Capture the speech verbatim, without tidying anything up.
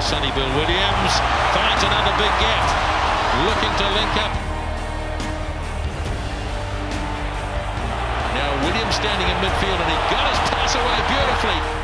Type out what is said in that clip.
Sonny Bill Williams finds another big gap, looking to link up. Now Williams standing in midfield, and he got his pass away beautifully.